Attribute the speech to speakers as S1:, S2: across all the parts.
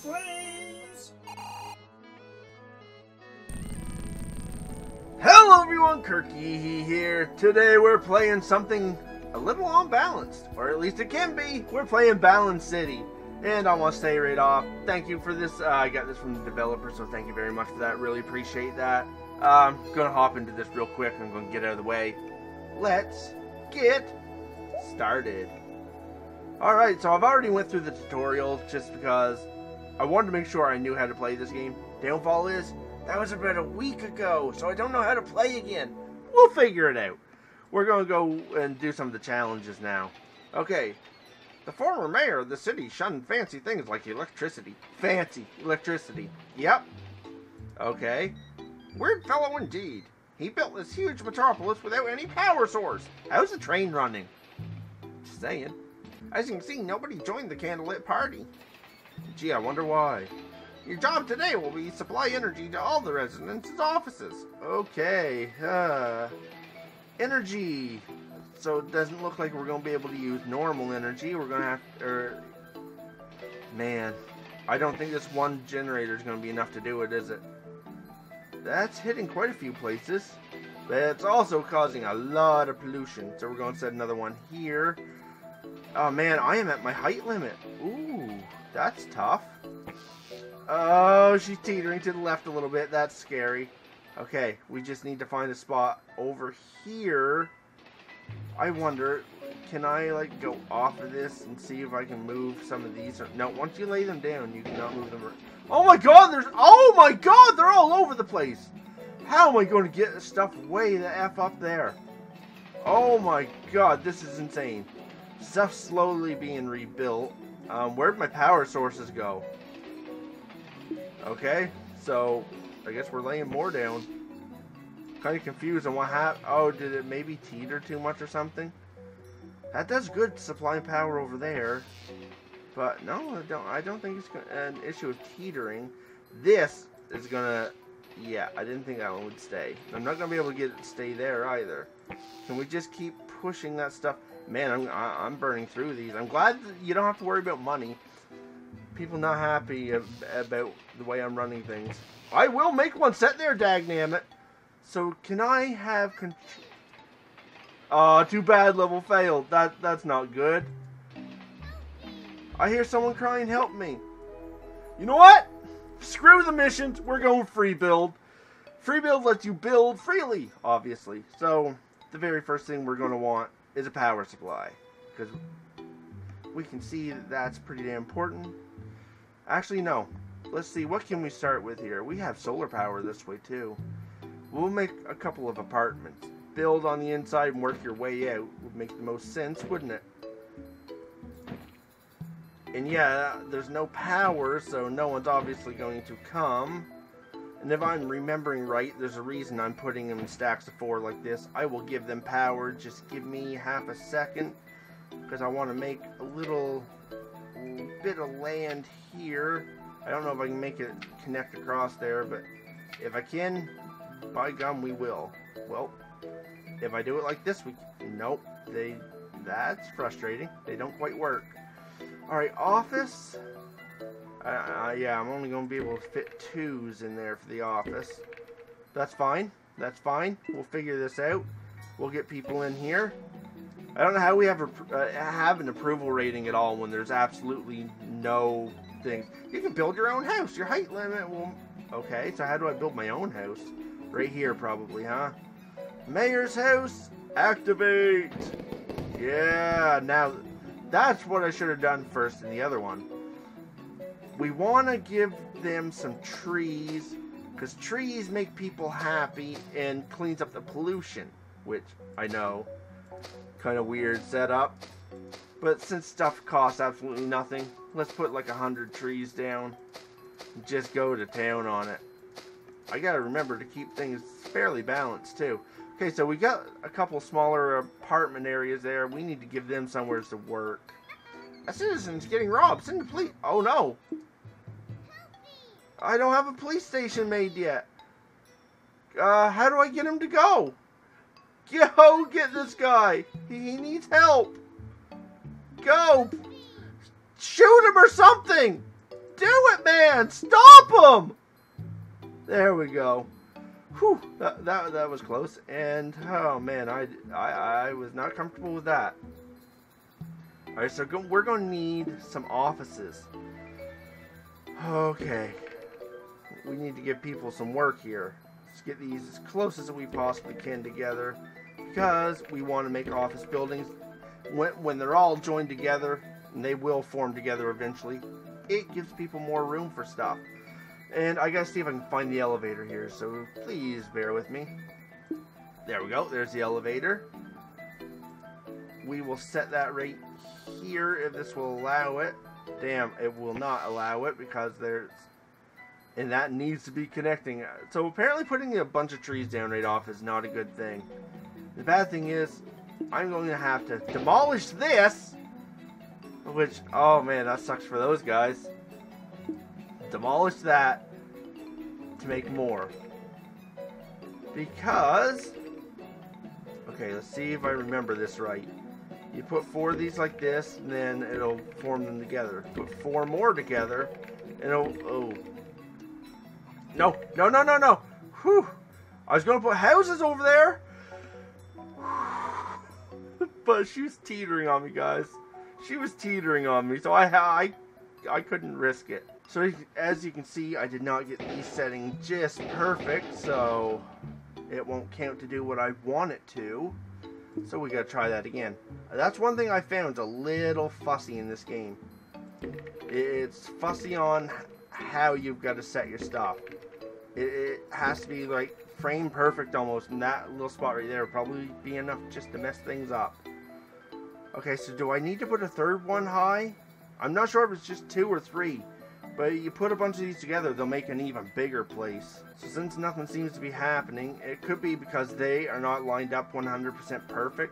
S1: please.
S2: Hello everyone, Kirkyeehee here. Today we're playing something a little unbalanced, or at least it can be. We're playing Balancity. And I want to say right off, thank you for this. I got this from the developer, so thank you very much for that. Really appreciate that. I'm going to hop into this real quick. I'm going to get out of the way. Let's get started. Alright, so I've already went through the tutorial just because I wanted to make sure I knew how to play this game. Downfall is, that was about a week ago, so I don't know how to play again. We'll figure it out. We're going to go and do some of the challenges now. Okay. The former mayor of the city shunned fancy things like electricity. Fancy electricity. Yep. Okay. Weird fellow indeed. He built this huge metropolis without any power source. How's the train running? Just saying. As you can see, nobody joined the candlelit party. Gee, I wonder why. Your job today will be supply energy to all the residents' offices. Okay. Energy. So it doesn't look like we're going to be able to use normal energy. We're going to have... Man, I don't think this one generator is going to be enough to do it, is it? That's hitting quite a few places. But it's also causing a lot of pollution. So we're going to set another one here. Oh man, I am at my height limit. Ooh, that's tough. Oh, she's teetering to the left a little bit. That's scary. Okay, we just need to find a spot over here. I wonder, can I like go off of this and see if I can move some of these? Or, no, once you lay them down, you cannot move them. Oh my god, they're all over the place. How am I going to get this stuff way the F up there? Oh my god, this is insane. Stuff slowly being rebuilt. Where'd my power sources go? Okay, so I guess we're laying more down. Kind of confused on what happened. Oh, did it maybe teeter too much or something? That does good supplying power over there. But no, I don't think it's an issue of teetering. This is gonna... Yeah, I didn't think that one would stay. I'm not gonna be able to get it to stay there either. Can we just keep pushing that stuff? Man, I'm burning through these. I'm glad that you don't have to worry about money. People not happy about the way I'm running things. I will make one set there, dagnammit. So, can I have control? Oh, too bad, level failed. That's not good. I hear someone crying, help me. You know what? Screw the missions. We're going free build. Free build lets you build freely, obviously. So, the very first thing we're going to want is a power supply. Because we can see that that's pretty damn important. Actually, no. Let's see, what can we start with here? We have solar power this way, too. We'll make a couple of apartments. Build on the inside and work your way out would make the most sense, wouldn't it? And yeah, there's no power, so no one's obviously going to come. And if I'm remembering right, there's a reason I'm putting them in stacks of 4 like this. I will give them power. Just give me half a second. Because I want to make a little bit of land here. I don't know if I can make it connect across there, but if I can... By gum, we will. Well, if I do it like this, nope. That's frustrating. They don't quite work. Alright, office. Yeah, I'm only going to be able to fit 2s in there for the office. That's fine. That's fine. We'll figure this out. We'll get people in here. I don't know how we have an approval rating at all when there's absolutely no thing. You can build your own house. Your height limit will... Okay, so how do I build my own house? Right here, probably, huh? Mayor's house, activate! Yeah, now, that's what I should have done first in the other one. We want to give them some trees, because trees make people happy and cleans up the pollution, which, I know, kind of weird setup. But since stuff costs absolutely nothing, let's put like 100 trees down and just go to town on it. I gotta remember to keep things fairly balanced too. Okay, so we got a couple smaller apartment areas there. We need to give them somewhere to work. A citizen's getting robbed. Send the police. Oh no. I don't have a police station made yet. How do I get him to go? Go get this guy. He needs help. Go. Shoot him or something. do it, man! Stop him! There we go. Whew, that was close. And, oh man, I was not comfortable with that. Alright, so we're going to need some offices. Okay. We need to give people some work here. Let's get these as close as we possibly can together. Because we want to make office buildings. When they're all joined together, and they will form together eventually, it gives people more room for stuff. And I gotta see if I can find the elevator here, so please bear with me. There we go, there's the elevator. We will set that right here if this will allow it. Damn, it will not allow it because there's... And that needs to be connecting. So apparently putting a bunch of trees down right off is not a good thing. The bad thing is, I'm going to have to demolish this. Which, oh man, that sucks for those guys. Demolish that to make more. Because... Okay, let's see if I remember this right. You put 4 of these like this, and then it'll form them together. Put 4 more together, and it'll... Oh. No, no, no, no, no. Whew. I was going to put houses over there. But she was teetering on me, guys. She was teetering on me, so I couldn't risk it. So as you can see, I did not get these settings just perfect, so it won't count to do what I want it to. So we gotta try that again. That's one thing I found a little fussy in this game. It's fussy on how you've got to set your stuff. It has to be like frame perfect almost, and that little spot right there will probably be enough just to mess things up. Okay, so do I need to put a third one high? I'm not sure if it's just 2 or 3. But you put a bunch of these together, they'll make an even bigger place. So since nothing seems to be happening, it could be because they are not lined up 100% perfect.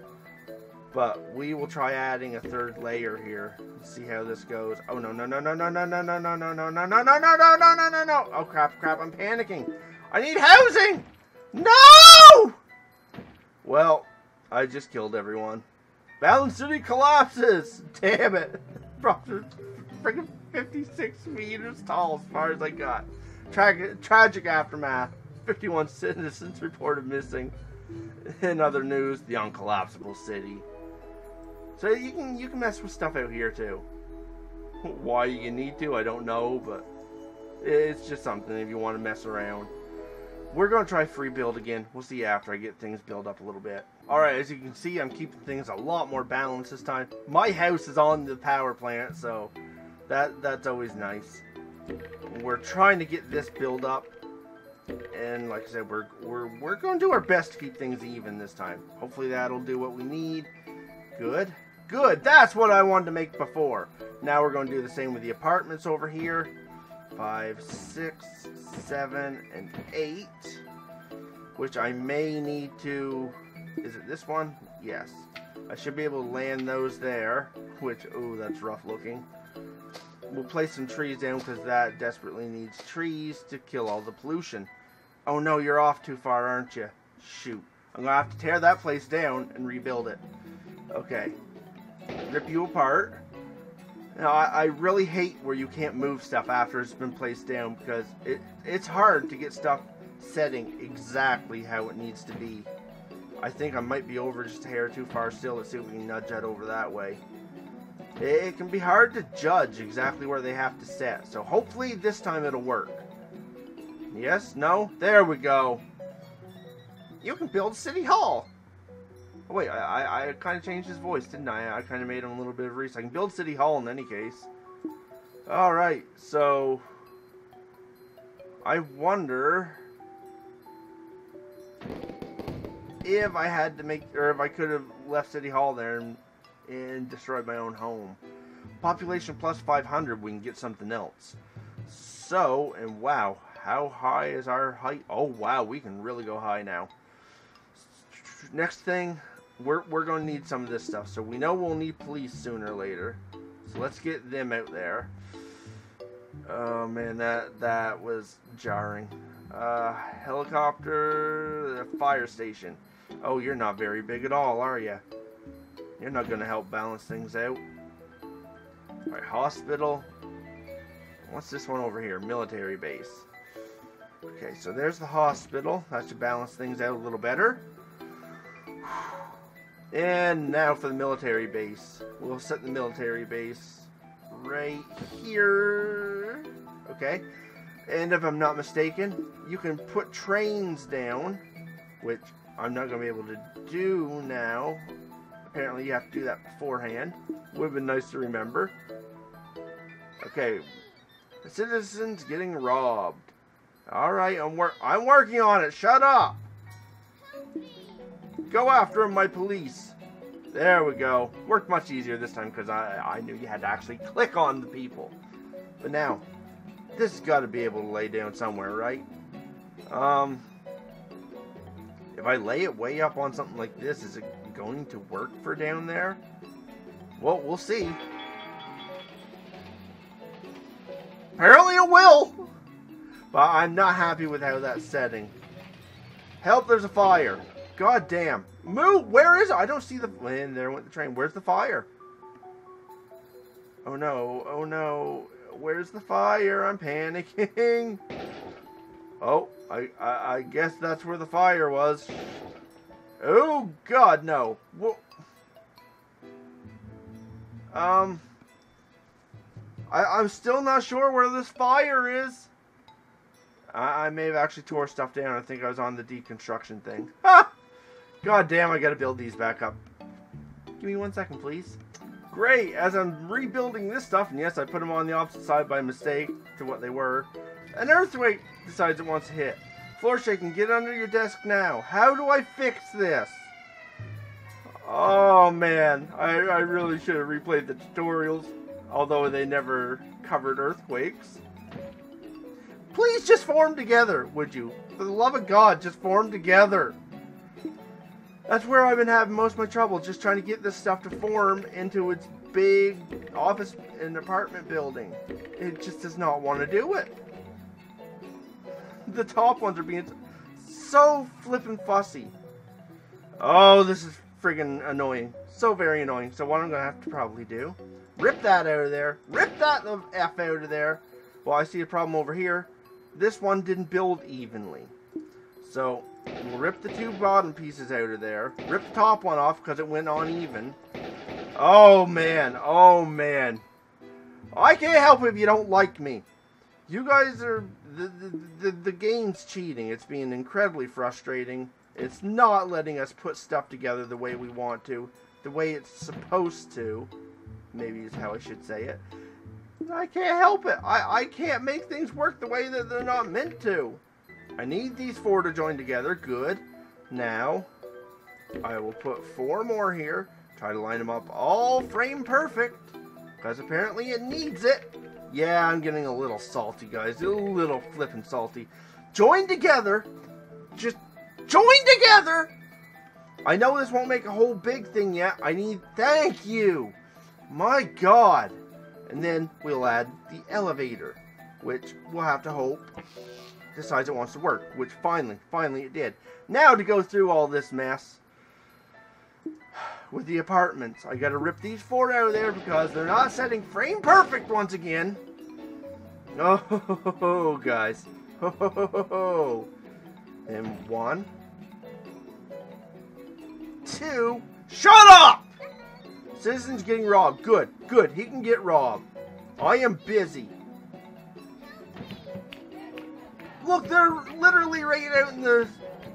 S2: But we will try adding a third layer here. Let's see how this goes. Oh no, no, no, no, no, no, no, no, no, no, no, no, no, no, no, no, no, no, no, no. Oh crap, crap, I'm panicking. I need housing! No! Well, I just killed everyone. Balancity collapses! Damn it. Freaking 56 meters tall as far as I got. Tragic aftermath. 51 citizens reported missing. In other news, the uncollapsible city. So you can mess with stuff out here too. Why you need to, I don't know, but it's just something if you want to mess around. We're going to try free build again. We'll see after I get things built up a little bit. Alright, as you can see, I'm keeping things a lot more balanced this time. My house is on the power plant, so that's always nice. We're trying to get this build up. And like I said, we're going to do our best to keep things even this time. Hopefully that'll do what we need. Good. Good, that's what I wanted to make before. Now we're going to do the same with the apartments over here. 5, 6, 7, and 8. Which I may need to... Is it this one? Yes. I should be able to land those there. Which, ooh, that's rough looking. We'll place some trees down because that desperately needs trees to kill all the pollution. Oh no, you're off too far, aren't you? Shoot. I'm going to have to tear that place down and rebuild it. Okay. Rip you apart. Now, I really hate where you can't move stuff after it's been placed down because it's hard to get stuff setting exactly how it needs to be. I think I might be over just a hair too far still. Let's see if we can nudge that over that way. It can be hard to judge exactly where they have to set. So hopefully this time it'll work. Yes? No? There we go. You can build City Hall. Oh wait, I kind of changed his voice, didn't I? I kind of made him a little bit of research. I can build City Hall in any case. Alright, so... I wonder... if I had to make... or if I could have left City Hall there and destroyed my own home. Population plus 500, we can get something else. So, and wow, how high is our height? Oh wow, we can really go high now. Next thing, we're going to need some of this stuff. So we know we'll need police sooner or later. So let's get them out there. Oh man, that was jarring. Helicopter, fire station. Oh, you're not very big at all, are you? You're not going to help balance things out. Alright, hospital. What's this one over here? Military base. Okay, so there's the hospital. That should balance things out a little better. And now for the military base. We'll set the military base right here. Okay. And if I'm not mistaken, you can put trains down, which I'm not going to be able to do now. Apparently you have to do that beforehand. Would have been nice to remember. Okay. The citizen's getting robbed. Alright, I'm working on it. Shut up! Go after him, my police. There we go. Worked much easier this time because I knew you had to actually click on the people. But now, this has got to be able to lay down somewhere, right? If I lay it way up on something like this, is it going to work for down there? Well, we'll see. Apparently it will! But I'm not happy with how that's setting. Help, there's a fire. God damn. Move! Where is it? I don't see the... And there went the train. Where's the fire? Oh no. Oh no. Where's the fire? I'm panicking. Oh, I guess that's where the fire was. Oh God, no. Whoa. I'm still not sure where this fire is. I may have actually tore stuff down. I think I was on the deconstruction thing. Ha! God damn, I gotta build these back up. Give me 1 second, please. Great, as I'm rebuilding this stuff, and yes, I put them on the opposite side by mistake to what they were, an earthquake decides it wants to hit. Floor shaking, get under your desk now. How do I fix this? Oh man, I really should have replayed the tutorials, although they never covered earthquakes. Please just form together, would you? For the love of God, just form together. That's where I've been having most of my trouble, just trying to get this stuff to form into its big office and apartment building. It just does not want to do it. The top ones are being so flippin' fussy. Oh, this is friggin' annoying. So very annoying. So what I'm going to have to probably do, rip that out of there. Rip that the F out of there. Well, I see a problem over here. This one didn't build evenly. So we'll rip the two bottom pieces out of there. Rip the top one off because it went uneven. Oh man, oh man. I can't help it if you don't like me. You guys are... The game's cheating. It's being incredibly frustrating. It's not letting us put stuff together the way we want to. The way it's supposed to. Maybe is how I should say it. I can't help it. I can't make things work the way that they're not meant to. I need these 4 to join together. Good. Now, I will put 4 more here. Try to line them up all frame perfect. Because apparently it needs it. Yeah, I'm getting a little salty, guys. A little flippin' salty. Join together. Just join together. I know this won't make a whole big thing yet. I need... Thank you. My God. And then we'll add the elevator. Which we'll have to hope decides it wants to work. Which finally it did. Now to go through all this mess. With the apartments. I gotta rip these 4 out of there because they're not setting frame perfect once again. Oh, guys. Oh. And 1, 2. Shut up! Citizen's getting robbed. Good, good. He can get robbed. I am busy. Look, they're literally right out in the...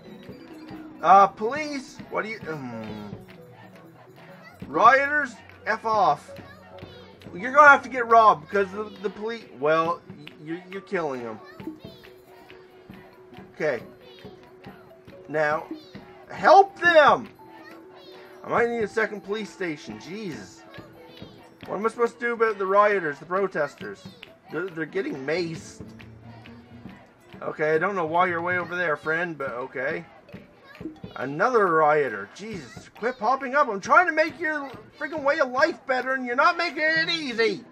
S2: police. What do you... Rioters, F off. You're gonna have to get robbed because the police... Well, you're killing them. Okay. Now, help them! I might need a second police station. Jesus. What am I supposed to do about the rioters, the protesters? They're getting maced. Okay, I don't know why you're way over there, friend, but okay. Another rioter. Jesus, quit popping up. I'm trying to make your freaking way of life better, and you're not making it easy.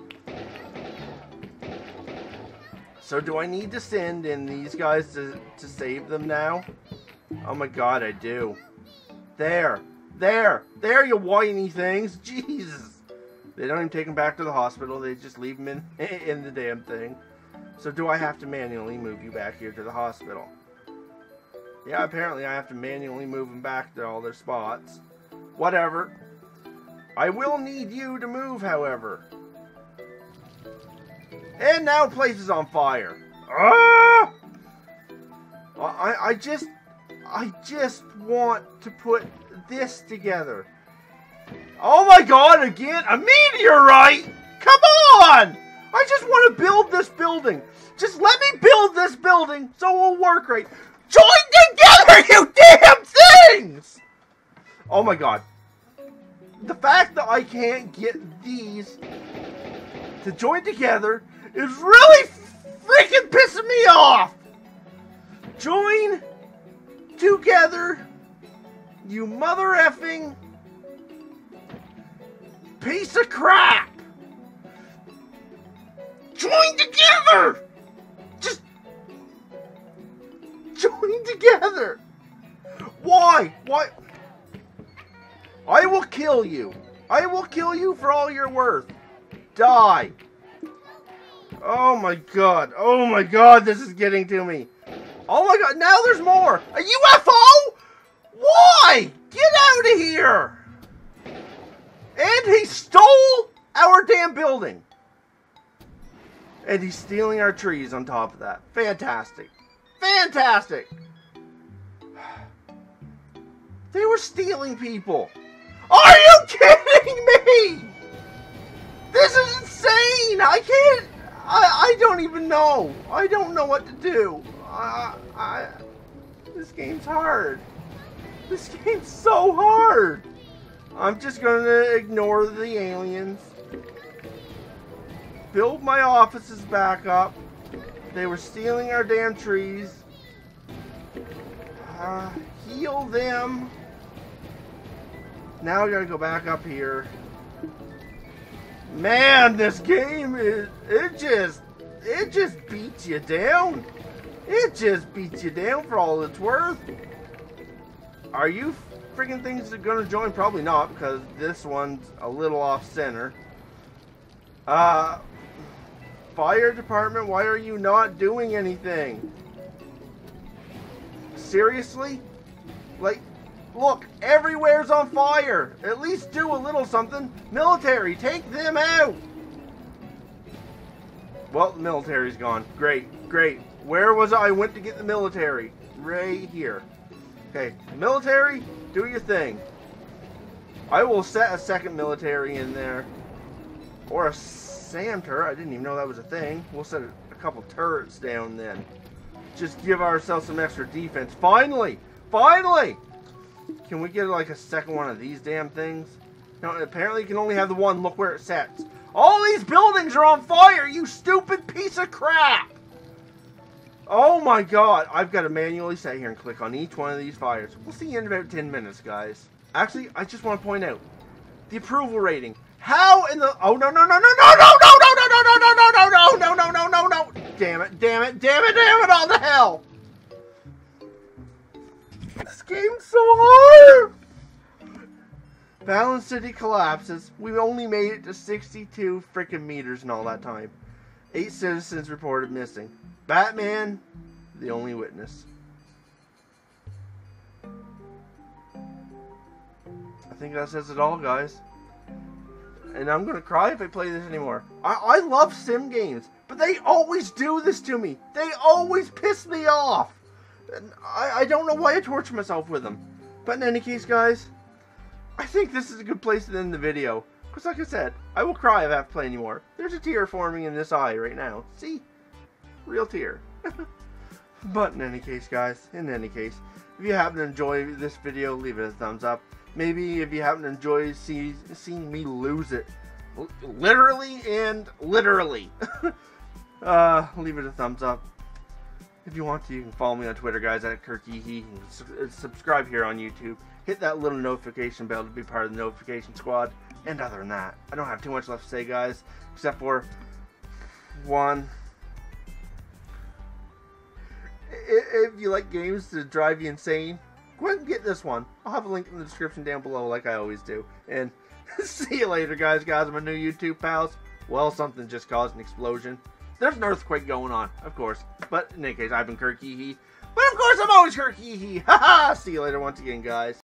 S2: So do I need to send in these guys to save them now? Oh my God, I do. There, you whiny things. Jesus. They don't even take him back to the hospital. They just leave him in the damn thing. So do I have to manually move you back here to the hospital? Yeah, apparently I have to manually move them back to all their spots. Whatever. I will need you to move, however. And now place is on fire. Ah! I just want to put this together. Oh my god, again? A meteorite? Come on! I just want to build this building. Just let me build this building so it will work right. Join together, you damn things! Oh my god. The fact that I can't get these to join together is really freaking pissing me off. Join together, you mother effing piece of crap. Join together. Just join together. Why? Why? I will kill you. I will kill you for all you're worth. Die. Oh my god. Oh my god, this is getting to me. Oh my god, now there's more. A UFO? Why? Get out of here. And he stole our damn building. And he's stealing our trees on top of that. Fantastic. Fantastic. They were stealing people. Are you kidding me? This is insane. I can't. I don't even know. I don't know what to do. This game's hard. This game's so hard. I'm just going to ignore the aliens. Build my offices back up. They were stealing our damn trees. Heal them. Now we gotta go back up here. Man, this game is, it just beats you down. It just beats you down for all it's worth. Are you freaking things gonna join? Probably not, because this one's a little off center. Fire department, why are you not doing anything? Seriously? Like, look, everywhere's on fire. At least do a little something. Military, take them out. Well, the military's gone. Great, great. Where was I went to get the military? Right here. Okay, military, do your thing. I will set a second military in there. Or a SAM turret. I didn't even know that was a thing. We'll set a couple turrets down then. Just give ourselves some extra defense. Finally! Finally! Can we get like a second one of these damn things? No, apparently you can only have the one. Look where it sets. All these buildings are on fire, you stupid piece of crap! Oh my god. I've got to manually sit here and click on each one of these fires. We'll see you in about 10 minutes, guys. Actually, I just want to point out the approval rating. How in the... Oh, no, no, no, no, no, no, no, no, no, no, no, no, no, no, no, no, no, no, no. Damn it, damn it, damn it, damn it, all the hell. This game's so hard. Balancity collapses. We only made it to 62 freaking meters in all that time. 8 citizens reported missing. Batman, the only witness. I think that says it all, guys. And I'm going to cry if I play this anymore. I love sim games, but they always do this to me. They always piss me off. And I don't know why I torture myself with them. But in any case, guys, I think this is a good place to end the video. Because like I said, I will cry if I have to play anymore. There's a tear forming in this eye right now. See? Real tear. But in any case, guys, if you happen to enjoy this video, leave it a thumbs up. Maybe if you happen to enjoy seeing me lose it, literally and literally, leave it a thumbs up. If you want to, you can follow me on Twitter, guys, at Kirkyeehee. Subscribe here on YouTube. Hit that little notification bell to be part of the notification squad. And other than that, I don't have too much left to say, guys, except for one. If you like games to drive you insane, go ahead and get this one. I'll have a link in the description down below like I always do. And See you later, guys, my new YouTube pals. Well, something just caused an explosion. There's an earthquake going on, of course. But in any case, I've been Kirkyeehee. But of course, I'm always Kirkyeehee. Haha! See you later once again, guys.